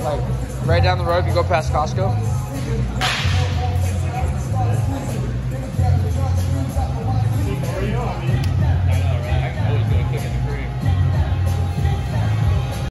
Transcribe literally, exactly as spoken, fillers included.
Like right down the road, you go past Costco.